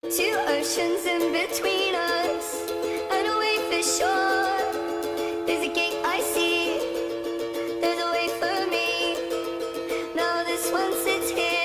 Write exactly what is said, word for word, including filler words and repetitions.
Two oceans in between us, and away for shore. There's a gate I see, there's a way for me. Now this one sits here.